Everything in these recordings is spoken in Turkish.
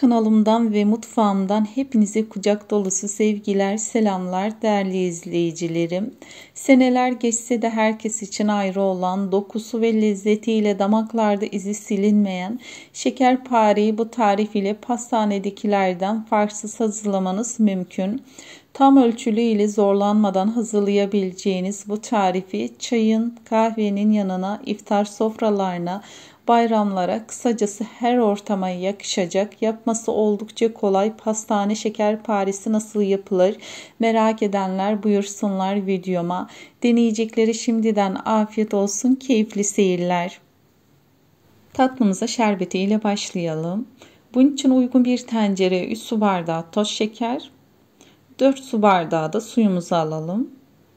kanalımdan ve mutfağımdan hepinize kucak dolusu sevgiler, selamlar değerli izleyicilerim. Seneler geçse de herkes için ayrı olan, dokusu ve lezzetiyle damaklarda izi silinmeyen şekerpareyi bu tarif ile pastanedekilerden farksız hazırlamanız mümkün. Tam ölçülü ile zorlanmadan hazırlayabileceğiniz bu tarifi çayın, kahvenin yanına, iftar sofralarına, bayramlara, kısacası her ortama yakışacak, yapması oldukça kolay pastane şekerparesi nasıl yapılır merak edenler buyursunlar videoma. Deneyecekleri şimdiden afiyet olsun, keyifli seyirler. Tatlımıza şerbeti ile başlayalım. Bunun için uygun bir tencereye 3 su bardağı toz şeker, 4 su bardağı da suyumuzu alalım.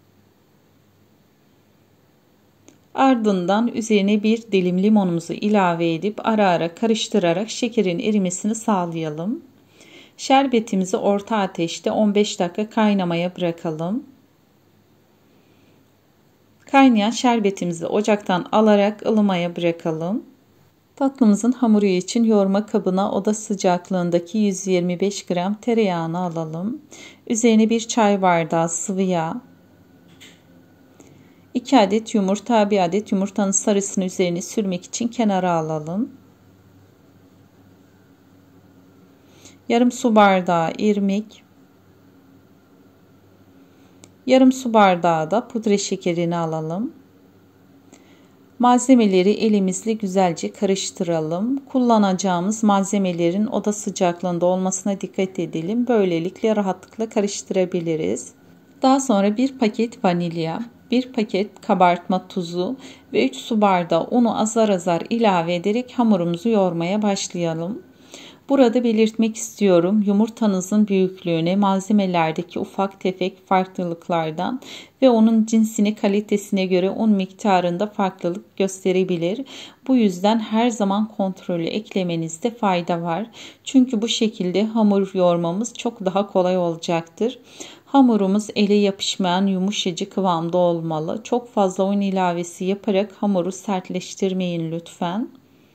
Ardından üzerine bir dilim limonumuzu ilave edip ara ara karıştırarak şekerin erimesini sağlayalım. Şerbetimizi orta ateşte 15 dakika kaynamaya bırakalım. Kaynayan şerbetimizi ocaktan alarak ılımaya bırakalım. Tatlımızın hamuru için yoğurma kabına oda sıcaklığındaki 125 gram tereyağını alalım. Üzerine bir çay bardağı sıvı yağ, 2 adet yumurta, 1 adet yumurtanın sarısını üzerine sürmek için kenara alalım. Yarım su bardağı irmik, yarım su bardağı da pudra şekerini alalım. Malzemeleri elimizle güzelce karıştıralım. Kullanacağımız malzemelerin oda sıcaklığında olmasına dikkat edelim. Böylelikle rahatlıkla karıştırabiliriz. Daha sonra bir paket vanilya, 1 paket kabartma tuzu ve 3 su bardağı unu azar azar ilave ederek hamurumuzu yoğurmaya başlayalım. Burada belirtmek istiyorum, yumurtanızın büyüklüğüne, malzemelerdeki ufak tefek farklılıklardan ve onun cinsine, kalitesine göre un miktarında farklılık gösterebilir. Bu yüzden her zaman kontrollü eklemenizde fayda var. Çünkü bu şekilde hamur yoğurmamız çok daha kolay olacaktır. Hamurumuz ele yapışmayan yumuşacık kıvamda olmalı. Çok fazla un ilavesi yaparak hamuru sertleştirmeyin lütfen.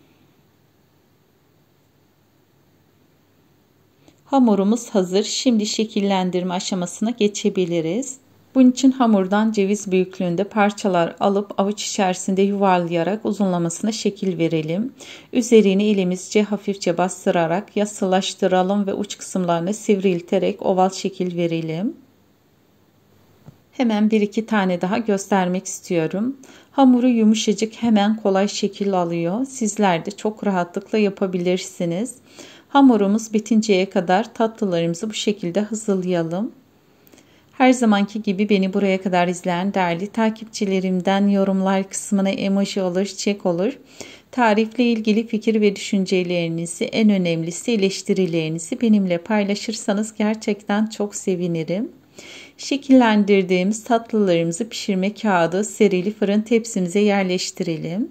Hamurumuz hazır. Şimdi şekillendirme aşamasına geçebiliriz. Bunun için hamurdan ceviz büyüklüğünde parçalar alıp avuç içerisinde yuvarlayarak uzunlamasına şekil verelim. Üzerini elimizce hafifçe bastırarak yassılaştıralım ve uç kısımlarını sivrilterek oval şekil verelim. Hemen 1-2 tane daha göstermek istiyorum. Hamuru yumuşacık, hemen kolay şekil alıyor. Sizler de çok rahatlıkla yapabilirsiniz. Hamurumuz bitinceye kadar tatlılarımızı bu şekilde hazırlayalım. Her zamanki gibi beni buraya kadar izleyen değerli takipçilerimden yorumlar kısmına emoji olur, çiçek olur. Tarifle ilgili fikir ve düşüncelerinizi, en önemlisi eleştirilerinizi benimle paylaşırsanız gerçekten çok sevinirim. Şekillendirdiğimiz tatlılarımızı pişirme kağıdı serili fırın tepsimize yerleştirelim.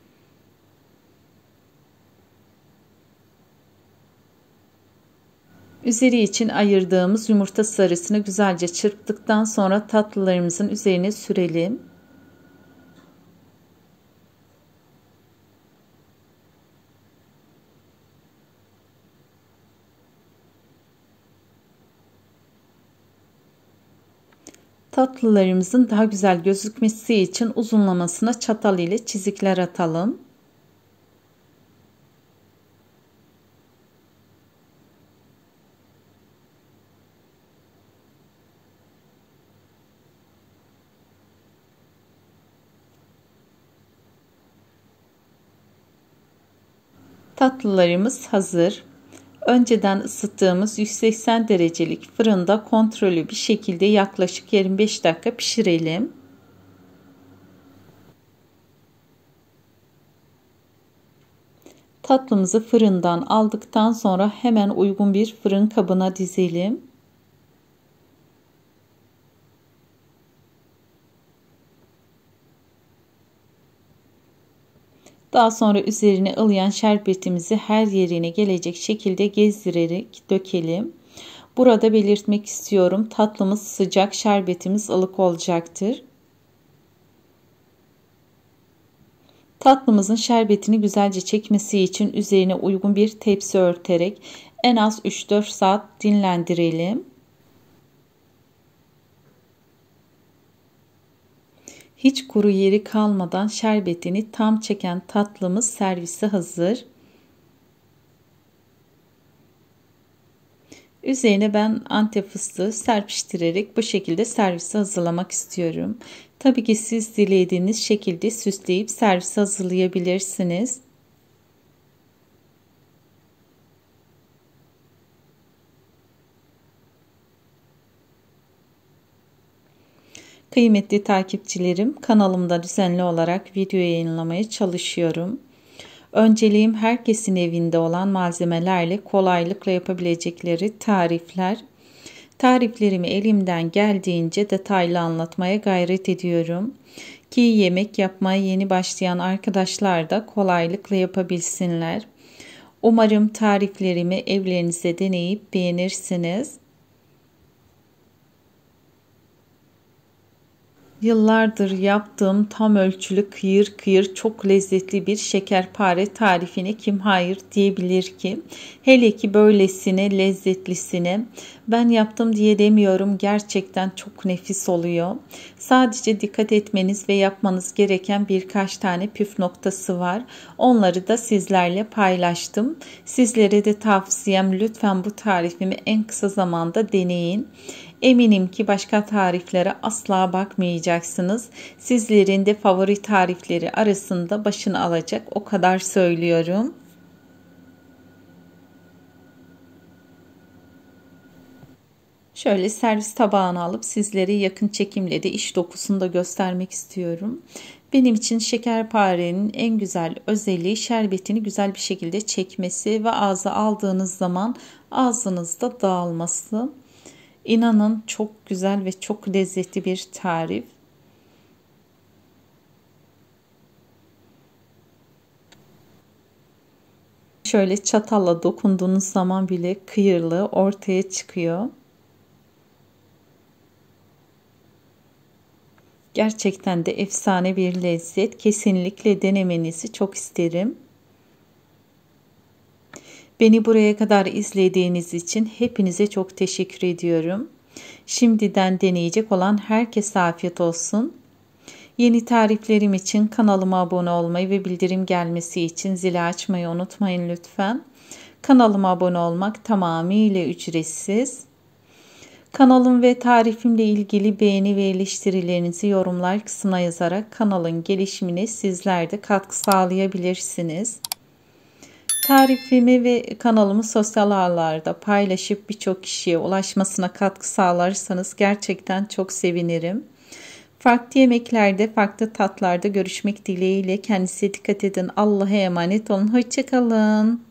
Üzeri için ayırdığımız yumurta sarısını güzelce çırptıktan sonra tatlılarımızın üzerine sürelim. Tatlılarımızın daha güzel gözükmesi için uzunlamasına çatal ile çizikler atalım. Tatlılarımız hazır. Önceden ısıttığımız 180 derecelik fırında kontrollü bir şekilde yaklaşık 25 dakika pişirelim. Tatlımızı fırından aldıktan sonra hemen uygun bir fırın kabına dizelim. Daha sonra üzerine ılıyan şerbetimizi her yerine gelecek şekilde gezdirerek dökelim. Burada belirtmek istiyorum, tatlımız sıcak, şerbetimiz ılık olacaktır. Tatlımızın şerbetini güzelce çekmesi için üzerine uygun bir tepsi örterek en az 3-4 saat dinlendirelim. Hiç kuru yeri kalmadan şerbetini tam çeken tatlımız servise hazır. Üzerine ben Antep fıstığı serpiştirerek bu şekilde servise hazırlamak istiyorum. Tabii ki siz dilediğiniz şekilde süsleyip servise hazırlayabilirsiniz. Kıymetli takipçilerim, kanalımda düzenli olarak video yayınlamaya çalışıyorum. Önceliğim herkesin evinde olan malzemelerle kolaylıkla yapabilecekleri tarifler. Tariflerimi elimden geldiğince detaylı anlatmaya gayret ediyorum. Ki yemek yapmaya yeni başlayan arkadaşlar da kolaylıkla yapabilsinler. Umarım tariflerimi evlerinizde deneyip beğenirsiniz. Yıllardır yaptığım tam ölçülü kıyır kıyır çok lezzetli bir şekerpare tarifine kim hayır diyebilir ki? Hele ki böylesine lezzetlisine ben yaptım diye demiyorum, gerçekten çok nefis oluyor. Sadece dikkat etmeniz ve yapmanız gereken birkaç tane püf noktası var. Onları da sizlerle paylaştım. Sizlere de tavsiyem, lütfen bu tarifimi en kısa zamanda deneyin. Eminim ki başka tariflere asla bakmayacaksınız. Sizlerin de favori tarifleri arasında başını alacak, o kadar söylüyorum. Şöyle servis tabağına alıp sizlere yakın çekimle de iç dokusunu da göstermek istiyorum. Benim için şekerparenin en güzel özelliği şerbetini güzel bir şekilde çekmesi ve ağza aldığınız zaman ağzınızda dağılması. İnanın çok güzel ve çok lezzetli bir tarif. Şöyle çatalla dokunduğunuz zaman bile kıyırlığı ortaya çıkıyor. Gerçekten de efsane bir lezzet. Kesinlikle denemenizi çok isterim. Beni buraya kadar izlediğiniz için hepinize çok teşekkür ediyorum. Şimdiden deneyecek olan herkese afiyet olsun. Yeni tariflerim için kanalıma abone olmayı ve bildirim gelmesi için zili açmayı unutmayın lütfen. Kanalıma abone olmak tamamıyla ücretsiz. Kanalım ve tarifimle ilgili beğeni ve eleştirilerinizi yorumlar kısmına yazarak kanalın gelişimine sizler de katkı sağlayabilirsiniz. Tarifimi ve kanalımı sosyal ağlarda paylaşıp birçok kişiye ulaşmasına katkı sağlarsanız gerçekten çok sevinirim. Farklı yemeklerde, farklı tatlarda görüşmek dileğiyle. Kendinize dikkat edin. Allah'a emanet olun. Hoşça kalın.